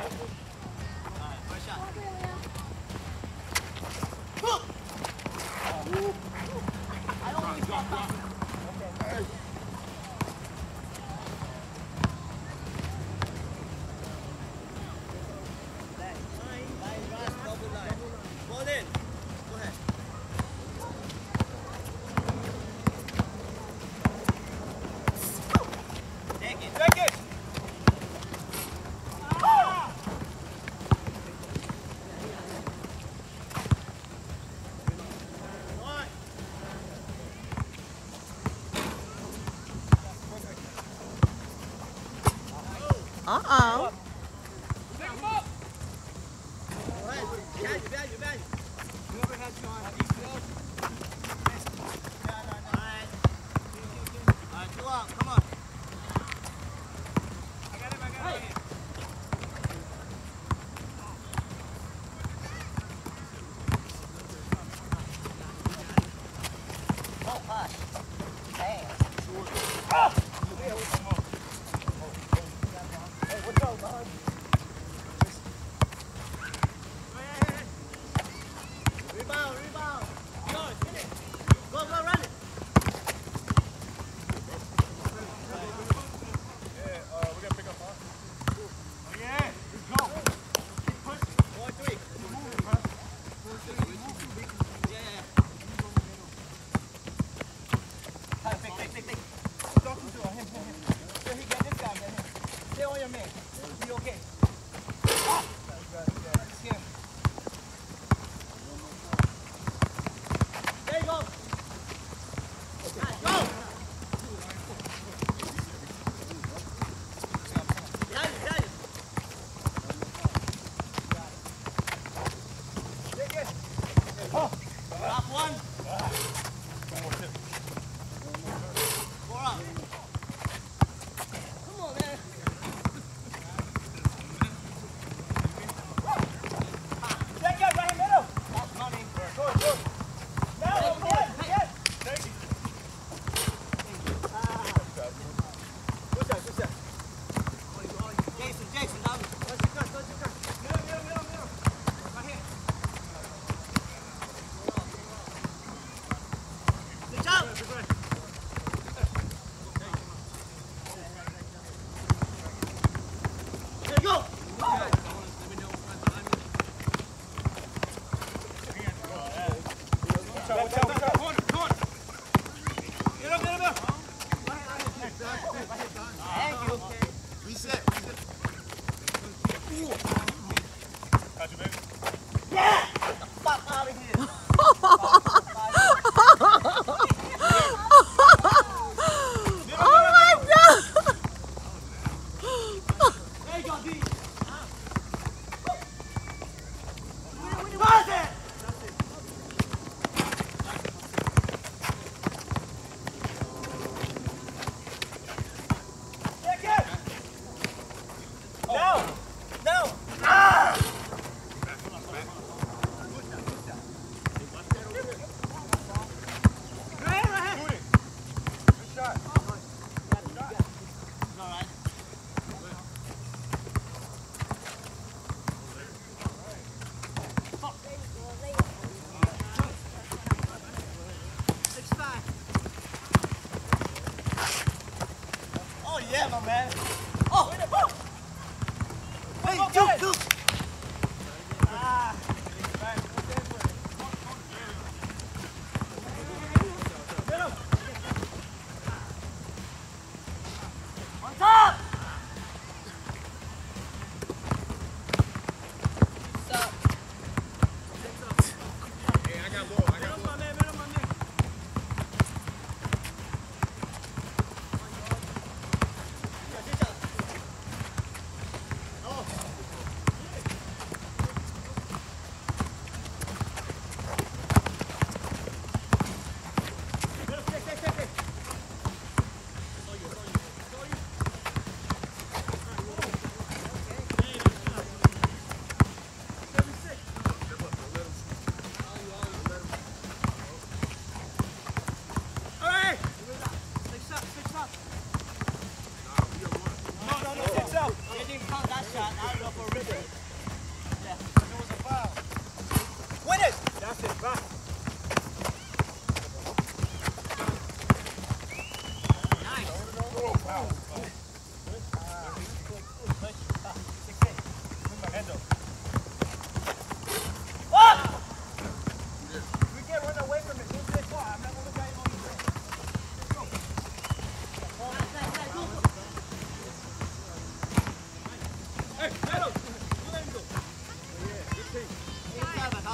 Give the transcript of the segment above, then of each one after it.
Uh-oh.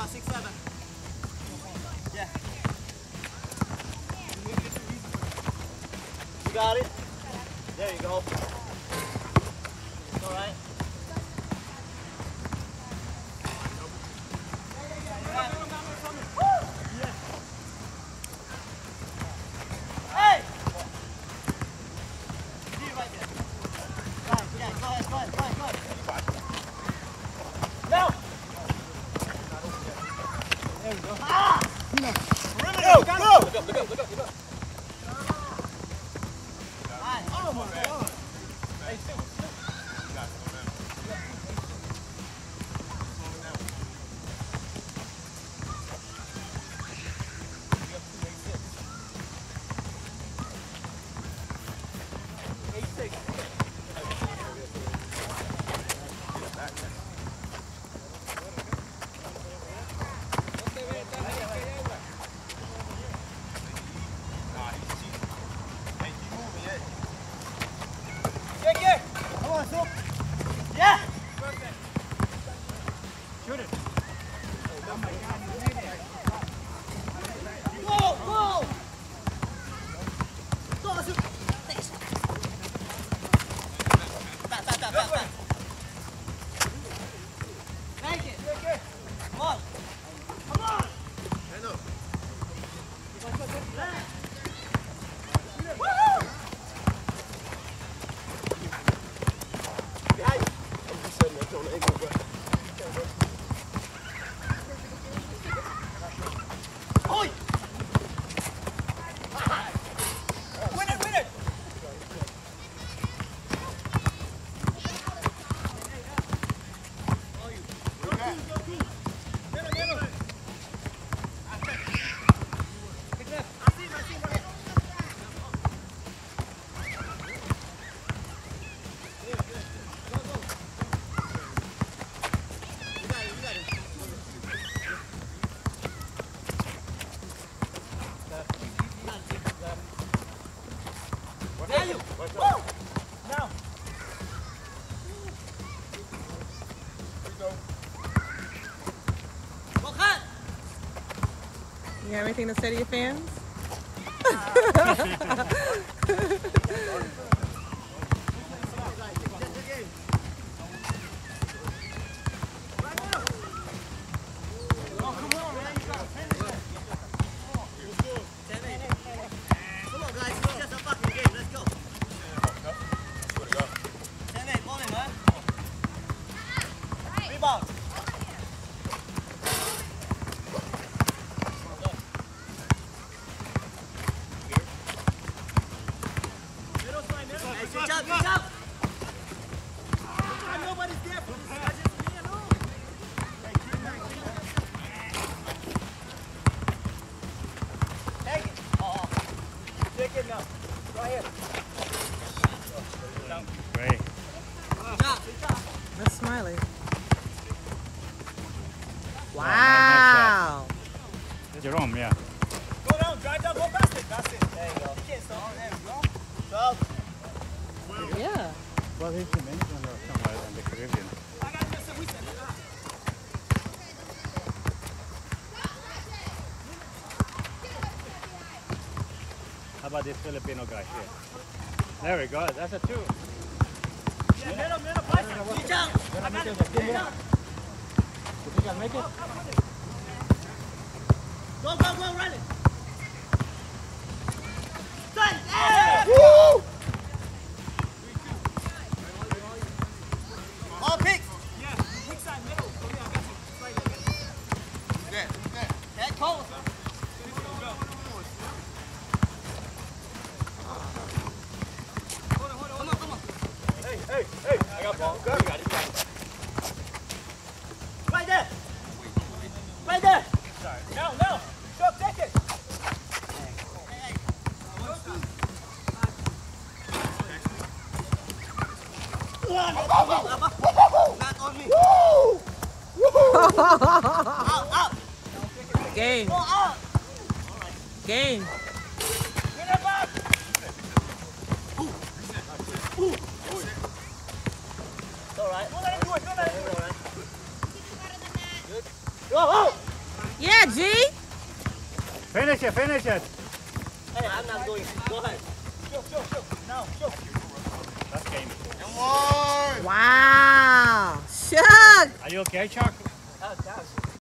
on, 6, 7. Yeah. You got it? There you go. It's all right. Hey! See you right there. Right, yeah, go ahead. Now! There we go. Ah! Perimeter! Go! Look up. Oh my God. Hey, still. Yeah! Shoot it. Go! Go, shoot. Thanks. Back. Make it. Come on. Woo! Oi! Win it! Now. You got anything to say to your fans? Good job. Nobody's there for this. It's just me alone. Take it. Take it now. Go ahead. Great. Good job. That's Smiley. Wow. Jerome, yeah. Go down, drive down, go past it. That's it. There you go. You can't stop. There we go. Stop. Yeah. Well, he's the main one somewhere in the Caribbean. I got this. We said it. How about this Filipino guy here? There we go. That's a 2. Yeah, middle, press. Reach out. I got it. Reach out. You think I'll make it? Go, run it. Done. Yeah. Woo! All picks. Yeah. Weak side, middle. Oh, yeah, I got you. Slightly. There. Head cold. Come on. Hey. I got ball. Go. You got it. Right there. Sorry. No. Go, take it. Hey. Not on me. Out. Game. Go out. Game. Get it back. It's all right. Don't let him do it. Good. Go. Yeah, G. Finish it, finish it. Hey, I'm not going. Go ahead. Show. Now, show. That's game. Come on. Wow. Shug. Are you okay, Chuck?